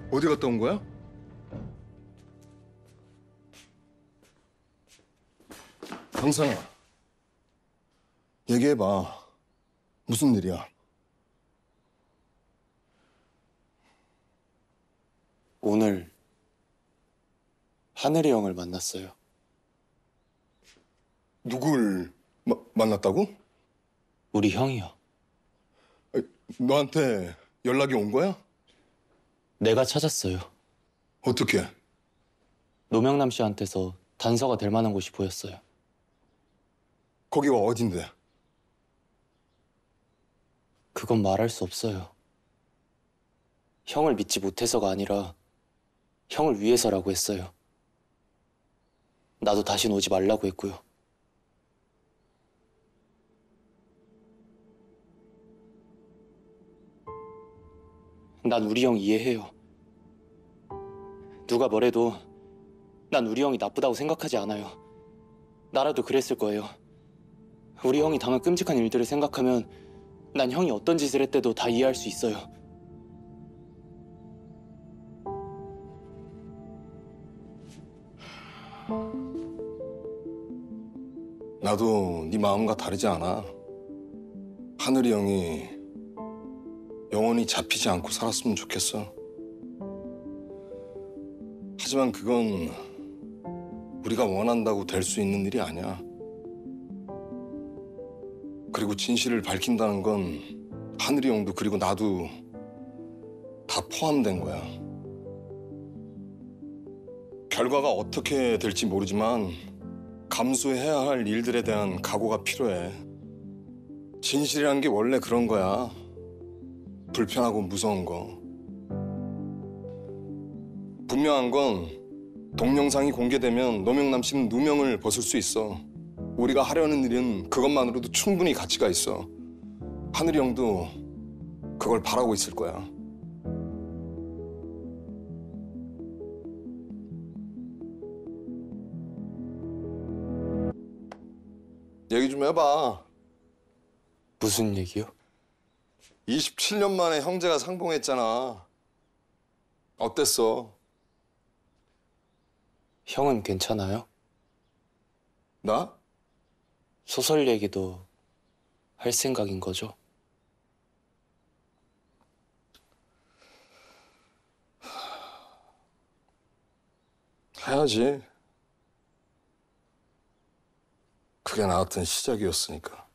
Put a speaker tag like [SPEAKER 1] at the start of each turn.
[SPEAKER 1] 어디 갔다 온 거야? 강상아, 얘기해봐. 무슨 일이야?
[SPEAKER 2] 오늘 하늘이 형을 만났어요.
[SPEAKER 1] 누굴 만났다고?
[SPEAKER 2] 우리 형이요.
[SPEAKER 1] 너한테 연락이 온 거야?
[SPEAKER 2] 내가 찾았어요.
[SPEAKER 1] 어떻게?
[SPEAKER 2] 노명남 씨한테서 단서가 될 만한 곳이 보였어요.
[SPEAKER 1] 거기가 어딘데?
[SPEAKER 2] 그건 말할 수 없어요. 형을 믿지 못해서가 아니라 형을 위해서라고 했어요. 나도 다신 오지 말라고 했고요. 난 우리 형 이해해요. 누가 뭐래도 난 우리 형이 나쁘다고 생각하지 않아요. 나라도 그랬을 거예요. 우리 형이 당한 끔찍한 일들을 생각하면 난 형이 어떤 짓을 했대도 다 이해할 수 있어요.
[SPEAKER 1] 나도 네 마음과 다르지 않아. 하늘이 형이 영원히 잡히지 않고 살았으면 좋겠어. 하지만 그건 우리가 원한다고 될 수 있는 일이 아니야. 그리고 진실을 밝힌다는 건 하늘이 형도 그리고 나도 다 포함된 거야. 결과가 어떻게 될지 모르지만 감수해야 할 일들에 대한 각오가 필요해. 진실이란 게 원래 그런 거야. 불편하고 무서운 거. 분명한 건 동영상이 공개되면 노명남 씨는 누명을 벗을 수 있어. 우리가 하려는 일은 그것만으로도 충분히 가치가 있어. 하늘이 형도 그걸 바라고 있을 거야. 얘기 좀 해봐.
[SPEAKER 2] 무슨 얘기요?
[SPEAKER 1] 27년 만에 형제가 상봉했잖아. 어땠어?
[SPEAKER 2] 형은 괜찮아요?
[SPEAKER 1] 나?
[SPEAKER 2] 소설 얘기도 할 생각인 거죠?
[SPEAKER 1] 해야지. 그게 나 같은 시작이었으니까.